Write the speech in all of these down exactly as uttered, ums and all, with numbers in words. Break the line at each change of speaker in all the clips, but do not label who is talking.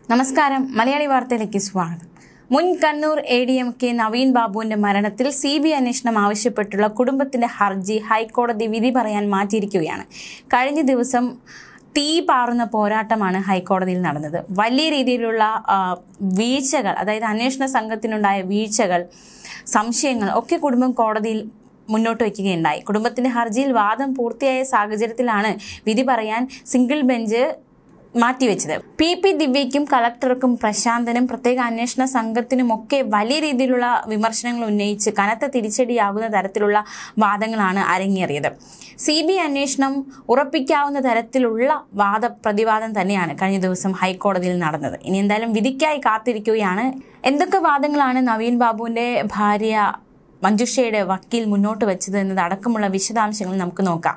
നമസ്കാരം മലയാളി വാർത്തയിലേക്ക് സ്വാഗതം. മുൻ Kannur A D M K Naveen ബാബുവിന്റെ മരണത്തിൽ സി ബി ഐ അന്വേഷണം ആവശ്യപ്പെട്ടുള്ള കുടുംബത്തിന്റെ ഹർജി ഹൈക്കോടതി വിധി പറയാൻ മാറ്റിയിരിക്കുകയാണ്. കഴിഞ്ഞ ദിവസം തീ പാറുന്ന പോരാട്ടമാണ് ഹൈക്കോടതിയിൽ നടന്നത്. വലിയ രീതിയിലുള്ള വീഴ്ചകൾ, അതായത് അന്വേഷണ സംഘത്തിനുണ്ടായ വീഴ്ചകൾ, സംശയങ്ങൾ ഒക്കെ കുടുംബം കോടതിയിൽ മുന്നോട്ട് വയ്ക്കുകയുണ്ടായി. കുടുംബത്തിന്റെ ഹർജിയിൽ വാദം പൂർത്തിയായ സാഹചര്യത്തിലാണ് വിധി പറയാൻ സിംഗിൾ ബെഞ്ച് മാറ്റിവെച്ചത്. പി പി ദിവ്യയ്ക്കും കളക്ടർക്കും പ്രശാന്തനും പ്രത്യേക അന്വേഷണ സംഘത്തിനുമൊക്കെ വലിയ രീതിയിലുള്ള വിമർശനങ്ങൾ ഉന്നയിച്ച് കനത്ത തിരിച്ചടിയാകുന്ന തരത്തിലുള്ള വാദങ്ങളാണ് അരങ്ങേറിയത്. സി ബി ഐ അന്വേഷണം ഉറപ്പിക്കാവുന്ന തരത്തിലുള്ള വാദപ്രതിവാദം തന്നെയാണ് കഴിഞ്ഞ ദിവസം ഹൈക്കോടതിയിൽ നടന്നത്. ഇനി എന്തായാലും വിധിക്കായി കാത്തിരിക്കുകയാണ്. എന്തൊക്കെ വാദങ്ങളാണ് നവീൻ ബാബുവിന്റെ ഭാര്യ മഞ്ജുഷയുടെ വക്കീൽ മുന്നോട്ട് വെച്ചത് എന്നതടക്കമുള്ള വിശദാംശങ്ങൾ നമുക്ക് നോക്കാം.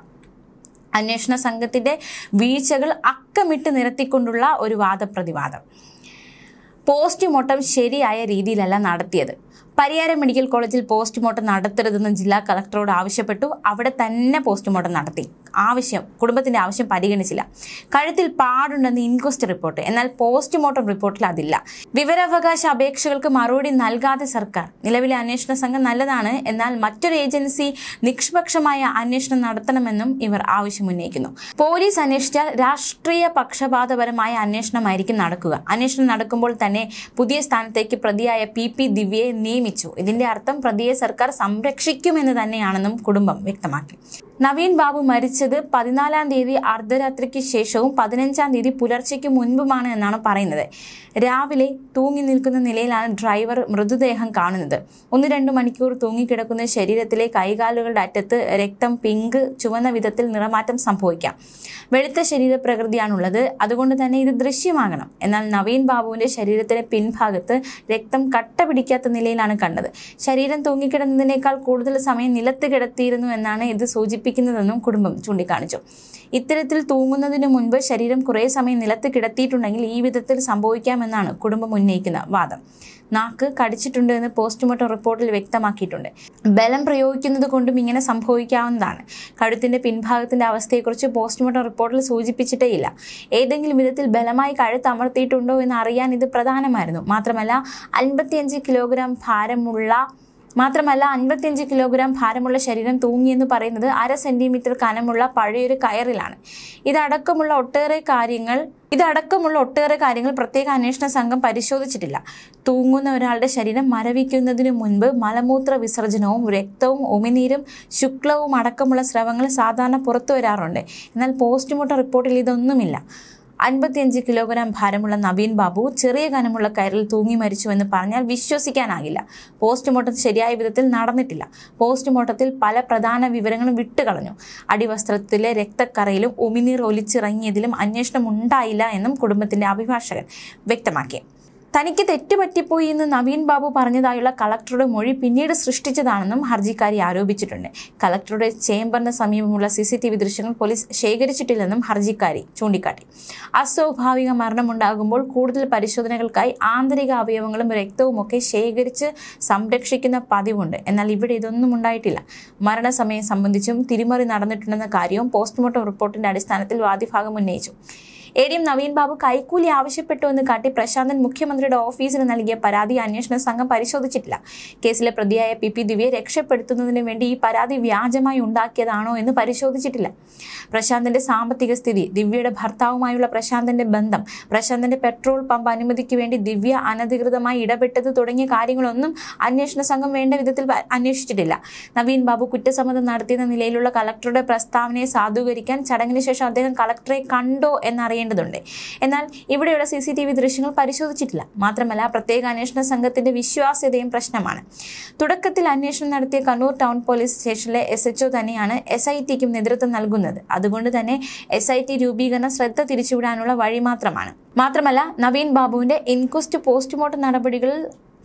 അന്വേഷണ സംഘത്തിന്റെ വീഴ്ചകൾ അക്കമിട്ട് നിരത്തിക്കൊണ്ടുള്ള ഒരു വാദപ്രതിവാദം. പോസ്റ്റ്മോർട്ടം ശരിയായ രീതിയിലല്ല നടത്തിയത്. പരിയാരം മെഡിക്കൽ കോളേജിൽ പോസ്റ്റ്മോർട്ടം നടത്തരുതെന്ന് ജില്ലാ കളക്ടറോട് ആവശ്യപ്പെട്ടു. അവിടെ തന്നെ പോസ്റ്റ്മോർട്ടം നടത്തി. ആവശ്യം കുടുംബത്തിന്റെ ആവശ്യം പരിഗണിച്ചില്ല. കഴുത്തിൽ പാടുണ്ടെന്ന് ഇൻക്വസ്റ്റ് റിപ്പോർട്ട്, എന്നാൽ പോസ്റ്റ്മോർട്ടം റിപ്പോർട്ടിൽ അതില്ല. വിവരാവകാശ അപേക്ഷകൾക്ക് മറുപടി നൽകാതെ സർക്കാർ. നിലവിലെ അന്വേഷണ സംഘം നല്ലതാണ്, എന്നാൽ മറ്റൊരു ഏജൻസി നിഷ്പക്ഷമായ അന്വേഷണം നടത്തണമെന്നും ഇവർ ആവശ്യമുന്നയിക്കുന്നു. പോലീസ് അന്വേഷിച്ചാൽ രാഷ്ട്രീയ പക്ഷപാതപരമായ അന്വേഷണമായിരിക്കും നടക്കുക. അന്വേഷണം നടക്കുമ്പോൾ തന്നെ പുതിയ സ്ഥാനത്തേക്ക് പ്രതിയായ പി പി ദിവ്യയെ നിയമിച്ചു. ഇതിന്റെ അർത്ഥം പ്രതിയെ സർക്കാർ സംരക്ഷിക്കുമെന്ന് തന്നെയാണെന്നും കുടുംബം വ്യക്തമാക്കി. നവീൻ ബാബു മരിച്ചത് പതിനാലാം തീയതി അർദ്ധരാത്രിക്ക് ശേഷവും പതിനഞ്ചാം തീയതി പുലർച്ചയ്ക്ക് മുൻപുമാണ് എന്നാണ് പറയുന്നത്. രാവിലെ തൂങ്ങി നിൽക്കുന്ന നിലയിലാണ് ഡ്രൈവർ മൃതദേഹം കാണുന്നത്. ഒന്ന് രണ്ട് മണിക്കൂർ തൂങ്ങിക്കിടക്കുന്ന ശരീരത്തിലെ കൈകാലുകളുടെ അറ്റത്ത് രക്തം പിങ്ക് ചുവന്ന വിധത്തിൽ നിറമാറ്റം സംഭവിക്കാം. വെളുത്ത ശരീരപ്രകൃതിയാണുള്ളത്, അതുകൊണ്ട് തന്നെ ഇത് ദൃശ്യമാകണം. എന്നാൽ നവീൻ ബാബുവിന്റെ ശരീരത്തിന്റെ പിൻഭാഗത്ത് രക്തം കട്ട പിടിക്കാത്ത നിലയിലാണ് കണ്ടത്. ശരീരം തൂങ്ങിക്കിടന്നതിനേക്കാൾ കൂടുതൽ സമയം നിലത്ത് കിടത്തിയിരുന്നു എന്നാണ് ഇത് സൂചിപ്പിക്കുന്നതെന്നും കുടുംബം ചൂണ്ടിക്കാണിച്ചു. ഇത്തരത്തിൽ തൂങ്ങുന്നതിന് മുൻപ് ശരീരം കുറേ സമയം നിലത്ത് കിടത്തിയിട്ടുണ്ടെങ്കിൽ ഈ വിധത്തിൽ സംഭവിക്കാമെന്നാണ് കുടുംബം ഉന്നയിക്കുന്ന വാദം. നാക്ക് കടിച്ചിട്ടുണ്ട് എന്ന് പോസ്റ്റ്മോർട്ടം റിപ്പോർട്ടിൽ വ്യക്തമാക്കിയിട്ടുണ്ട്. ബലം പ്രയോഗിക്കുന്നത് കൊണ്ടും ഇങ്ങനെ സംഭവിക്കാവുന്നതാണ്. കഴുത്തിന്റെ പിൻഭാഗത്തിന്റെ അവസ്ഥയെക്കുറിച്ച് പോസ്റ്റ്മോർട്ടം റിപ്പോർട്ടിൽ സൂചിപ്പിച്ചിട്ടേയില്ല. ഏതെങ്കിലും വിധത്തിൽ ബലമായി കഴുത്ത് അമർത്തിയിട്ടുണ്ടോ എന്ന് അറിയാൻ ഇത് പ്രധാനമായിരുന്നു. മാത്രമല്ല അൻപത്തിയഞ്ച് കിലോഗ്രാം ഭാരമുള്ള മാത്രമല്ല അൻപത്തിയഞ്ച് കിലോഗ്രാം ഭാരമുള്ള ശരീരം തൂങ്ങിയെന്ന് പറയുന്നത് അര സെന്റിമീറ്റർ കനമുള്ള പഴയൊരു കയറിലാണ്. ഇതടക്കമുള്ള ഒട്ടേറെ കാര്യങ്ങൾ ഇതടക്കമുള്ള ഒട്ടേറെ കാര്യങ്ങൾ പ്രത്യേക അന്വേഷണ സംഘം പരിശോധിച്ചിട്ടില്ല. തൂങ്ങുന്ന ഒരാളുടെ ശരീരം മരവിക്കുന്നതിന് മുൻപ് മലമൂത്ര വിസർജനവും രക്തവും ഉമിനീരും ശുക്ലവും അടക്കമുള്ള സ്രവങ്ങൾ സാധാരണ പുറത്തു വരാറുണ്ട്. എന്നാൽ പോസ്റ്റ്മോർട്ടം റിപ്പോർട്ടിൽ ഇതൊന്നുമില്ല. അൻപത്തിയഞ്ച് കിലോഗ്രാം ഭാരമുള്ള നവീൻ ബാബു ചെറിയ കനമുള്ള കയറിൽ തൂങ്ങി മരിച്ചു എന്ന് പറഞ്ഞാൽ വിശ്വസിക്കാനാകില്ല. പോസ്റ്റ്മോർട്ടം ശരിയായ വിധത്തിൽ നടന്നിട്ടില്ല. പോസ്റ്റ്മോർട്ടത്തിൽ പല പ്രധാന വിവരങ്ങളും വിട്ടുകളഞ്ഞു. അടിവസ്ത്രത്തിലെ രക്തക്കറയിലും ഉമിനീർ ഒലിച്ചിറങ്ങിയതിലും അന്വേഷണം ഉണ്ടായില്ല എന്നും കുടുംബത്തിന്റെ അഭിഭാഷകൻ വ്യക്തമാക്കി. തനിക്ക് തെറ്റുപറ്റിപ്പോയി എന്ന് നവീൻ ബാബു പറഞ്ഞതായുള്ള കളക്ടറുടെ മൊഴി പിന്നീട് സൃഷ്ടിച്ചതാണെന്നും ഹർജിക്കാരി ആരോപിച്ചിട്ടുണ്ട്. കളക്ടറുടെ ചേംബറിന് സമീപമുള്ള സി സി ടി വി ദൃശ്യങ്ങൾ പോലീസ് ശേഖരിച്ചിട്ടില്ലെന്നും ഹർജിക്കാരി ചൂണ്ടിക്കാട്ടി. അസ്വാഭാവിക മരണമുണ്ടാകുമ്പോൾ കൂടുതൽ പരിശോധനകൾക്കായി ആന്തരിക അവയവങ്ങളും രക്തവുമൊക്കെ ശേഖരിച്ച് സംരക്ഷിക്കുന്ന പതിവുണ്ട്. എന്നാൽ ഇവിടെ ഇതൊന്നും ഉണ്ടായിട്ടില്ല. മരണസമയം സംബന്ധിച്ചും തിരിമറി നടന്നിട്ടുണ്ടെന്ന കാര്യവും പോസ്റ്റ്മോർട്ടം റിപ്പോർട്ടിന്റെ അടിസ്ഥാനത്തിൽ വാദിഭാഗം ഉന്നയിച്ചു. A D M Naveen Babu കൈക്കൂലി ആവശ്യപ്പെട്ടു എന്ന് കാട്ടി പ്രശാന്തൻ മുഖ്യമന്ത്രിയുടെ ഓഫീസിന് നൽകിയ പരാതി അന്വേഷണ സംഘം പരിശോധിച്ചിട്ടില്ല. കേസിലെ പ്രതിയായ പി പി ദിവ്യയെ രക്ഷപ്പെടുത്തുന്നതിന് വേണ്ടി ഈ പരാതി വ്യാജമായി ഉണ്ടാക്കിയതാണോ എന്ന് പരിശോധിച്ചിട്ടില്ല. പ്രശാന്തന്റെ സാമ്പത്തിക സ്ഥിതി, ദിവ്യയുടെ ഭർത്താവുമായുള്ള പ്രശാന്തന്റെ ബന്ധം, പ്രശാന്തന്റെ പെട്രോൾ പമ്പ് അനുമതിക്ക് വേണ്ടി ദിവ്യ അനധികൃതമായി ഇടപെട്ടത് തുടങ്ങിയ കാര്യങ്ങളൊന്നും അന്വേഷണ സംഘം വേണ്ട വിധത്തിൽ അന്വേഷിച്ചിട്ടില്ല. നവീൻ ബാബു കുറ്റസമ്മതം നടത്തിയെന്ന നിലയിലുള്ള കളക്ടറുടെ പ്രസ്താവനയെ സാധൂകരിക്കാൻ ചടങ്ങിന് ശേഷം അദ്ദേഹം കളക്ടറെ കണ്ടോ എന്നറിയാൻ ണ്ട് എന്നാൽ ഇവിടെയുള്ള സി സി ടി വി ദൃശ്യങ്ങൾ പരിശോധിച്ചിട്ടില്ല. മാത്രമല്ല പ്രത്യേക അന്വേഷണ സംഘത്തിന്റെ വിശ്വാസ്യതയും പ്രശ്നമാണ്. തുടക്കത്തിൽ അന്വേഷണം നടത്തിയ കണ്ണൂർ ടൗൺ പോലീസ് സ്റ്റേഷനിലെ എസ് എച്ച് ഒ തന്നെയാണ് എസ് ഐ ടിക്കും നേതൃത്വം നൽകുന്നത്. അതുകൊണ്ട് തന്നെ എസ് ഐ ടി രൂപീകരണം ശ്രദ്ധ തിരിച്ചുവിടാനുള്ള വഴി മാത്രമാണ്. മാത്രമല്ല നവീൻ ബാബുവിന്റെ ഇൻക്വസ്റ്റ് പോസ്റ്റ്മോർട്ടം നടപടികളിൽ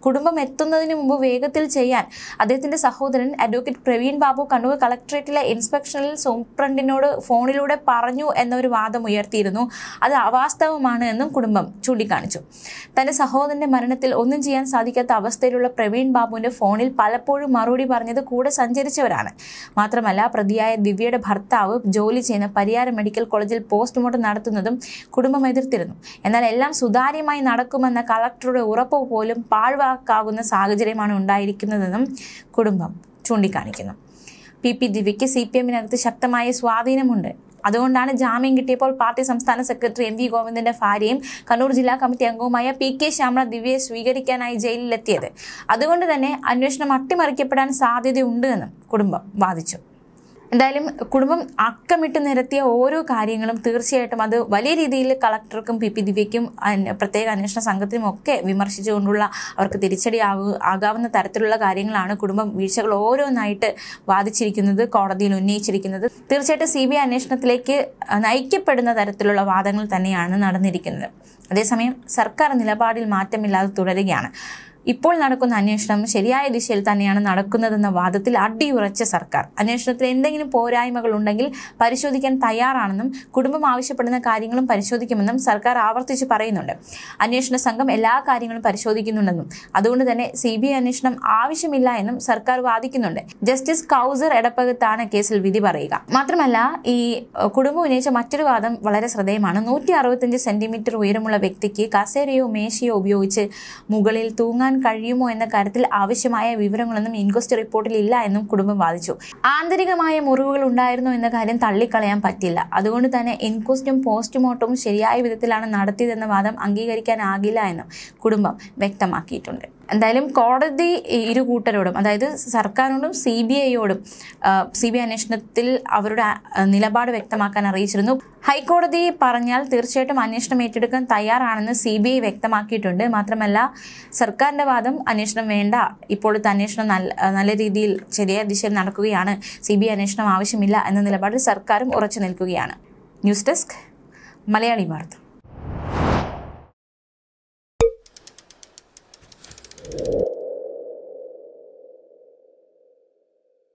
കുടുംബം എത്തുന്നതിന് മുമ്പ് വേഗത്തിൽ ചെയ്യാൻ അദ്ദേഹത്തിന്റെ സഹോദരൻ അഡ്വക്കേറ്റ് പ്രവീൺ ബാബു കണ്ണൂർ കളക്ടറേറ്റിലെ ഇൻസ്പെക്ഷനിൽ സൂപ്രണ്ടിനോട് ഫോണിലൂടെ പറഞ്ഞു എന്നൊരു വാദം ഉയർത്തിയിരുന്നു. അത് അവാസ്തവമാണ് എന്നും കുടുംബം ചൂണ്ടിക്കാണിച്ചു. തന്റെ സഹോദരന്റെ മരണത്തിൽ ഒന്നും ചെയ്യാൻ സാധിക്കാത്ത അവസ്ഥയിലുള്ള പ്രവീൺ ബാബുവിന്റെ ഫോണിൽ പലപ്പോഴും മറുപടി പറഞ്ഞത് കൂടെ സഞ്ചരിച്ചവരാണ്. മാത്രമല്ല, പ്രതിയായ ദിവ്യയുടെ ഭർത്താവ് ജോലി ചെയ്യുന്ന പരിയാരം മെഡിക്കൽ കോളേജിൽ പോസ്റ്റ്മോർട്ടം നടത്തുന്നതും കുടുംബം എതിർത്തിരുന്നു. എന്നാൽ എല്ലാം സുതാര്യമായി നടക്കുമെന്ന കളക്ടറുടെ ഉറപ്പ് പോലും പാഴ്വാക്കാകുന്ന സാഹചര്യമാണ് ഉണ്ടായിരിക്കുന്നതെന്നും കുടുംബം ചൂണ്ടിക്കാണിക്കുന്നു. പി പി ദിവ്യയ്ക്ക് സി പി എമ്മിനകത്ത് ശക്തമായ സ്വാധീനമുണ്ട്. അതുകൊണ്ടാണ് ജാമ്യം കിട്ടിയപ്പോൾ പാർട്ടി സംസ്ഥാന സെക്രട്ടറി എം വി ഗോവിന്ദന്റെ ഭാര്യയും കണ്ണൂർ ജില്ലാ കമ്മിറ്റി അംഗവുമായ പി കെ ശ്യാമള ദിവ്യയെ സ്വീകരിക്കാനായി ജയിലിലെത്തിയത്. അതുകൊണ്ട് തന്നെ അന്വേഷണം അട്ടിമറിക്കപ്പെടാൻ സാധ്യതയുണ്ട് എന്നും കുടുംബം വാദിച്ചു. എന്തായാലും കുടുംബം അക്കമിട്ട് നിരത്തിയ ഓരോ കാര്യങ്ങളും തീർച്ചയായിട്ടും അത് വലിയ രീതിയിൽ കളക്ടർക്കും പി പി ദിവ്യയ്ക്കും പ്രത്യേക അന്വേഷണ സംഘത്തിനും ഒക്കെ വിമർശിച്ചുകൊണ്ടുള്ള അവർക്ക് തിരിച്ചടി ആകു ആകാവുന്ന തരത്തിലുള്ള കാര്യങ്ങളാണ് കുടുംബം വീഴ്ചകൾ ഓരോന്നായിട്ട് വാദിച്ചിരിക്കുന്നത്, കോടതിയിൽ ഉന്നയിച്ചിരിക്കുന്നത്. തീർച്ചയായിട്ടും സി ബി ഐ അന്വേഷണത്തിലേക്ക് നയിക്കപ്പെടുന്ന തരത്തിലുള്ള വാദങ്ങൾ തന്നെയാണ് നടന്നിരിക്കുന്നത്. അതേസമയം സർക്കാർ നിലപാടിൽ മാറ്റമില്ലാതെ തുടരുകയാണ്. ഇപ്പോൾ നടക്കുന്ന അന്വേഷണം ശരിയായ ദിശയിൽ തന്നെയാണ് നടക്കുന്നതെന്ന വാദത്തിൽ അടിയുറച്ച സർക്കാർ അന്വേഷണത്തിൽ എന്തെങ്കിലും പോരായ്മകൾ ഉണ്ടെങ്കിൽ പരിശോധിക്കാൻ തയ്യാറാണെന്നും കുടുംബം ആവശ്യപ്പെടുന്ന കാര്യങ്ങളും പരിശോധിക്കുമെന്നും സർക്കാർ ആവർത്തിച്ച് പറയുന്നുണ്ട്. അന്വേഷണ സംഘം എല്ലാ കാര്യങ്ങളും പരിശോധിക്കുന്നുണ്ടെന്നും അതുകൊണ്ട് തന്നെ സി ബി ഐ അന്വേഷണം ആവശ്യമില്ല എന്നും സർക്കാർ വാദിക്കുന്നുണ്ട്. ജസ്റ്റിസ് കൗസർ എടപ്പകത്താണ് കേസിൽ വിധി പറയുക. മാത്രമല്ല, ഈ കുടുംബം ഉന്നയിച്ച മറ്റൊരു വാദം വളരെ ശ്രദ്ധേയമാണ്. നൂറ്റി അറുപത്തിയഞ്ച് സെന്റിമീറ്റർ ഉയരമുള്ള വ്യക്തിക്ക് കസേരയോ മേശയോ ഉപയോഗിച്ച് മുകളിൽ തൂങ്ങാൻ കഴിയുമോ എന്ന കാര്യത്തിൽ ആവശ്യമായ വിവരങ്ങളൊന്നും ഇൻക്വസ്റ്റ് റിപ്പോർട്ടിൽ ഇല്ല എന്നും കുടുംബം വാദിച്ചു. ആന്തരികമായ മുറിവുകൾ ഉണ്ടായിരുന്നോ എന്ന കാര്യം തള്ളിക്കളയാൻ പറ്റില്ല. അതുകൊണ്ട് തന്നെ ഇൻക്വസ്റ്റും പോസ്റ്റ്മോർട്ടവും ശരിയായ വിധത്തിലാണ് നടത്തിയതെന്ന വാദം അംഗീകരിക്കാനാകില്ല എന്നും കുടുംബം വ്യക്തമാക്കിയിട്ടുണ്ട്. എന്തായാലും കോടതി ഇരു കൂട്ടരോടും, അതായത് സർക്കാരിനോടും സി ബി ഐയോടും സി ബി ഐ അന്വേഷണത്തിൽ അവരുടെ നിലപാട് വ്യക്തമാക്കാൻ അറിയിച്ചിരുന്നു. ഹൈക്കോടതി പറഞ്ഞാൽ തീർച്ചയായിട്ടും അന്വേഷണം ഏറ്റെടുക്കാൻ തയ്യാറാണെന്ന് സി ബി ഐ വ്യക്തമാക്കിയിട്ടുണ്ട്. മാത്രമല്ല, സർക്കാരിന്റെ വാദം അന്വേഷണം വേണ്ട, ഇപ്പോഴത്തെ അന്വേഷണം നല്ല നല്ല രീതിയിൽ ശരിയായ ദിശയിൽ നടക്കുകയാണ്, സി ബി ഐ അന്വേഷണം ആവശ്യമില്ല എന്ന നിലപാടിൽ സർക്കാരും ഉറച്ചു നിൽക്കുകയാണ്. ന്യൂസ് ഡെസ്ക് മലയാളി വാർത്ത.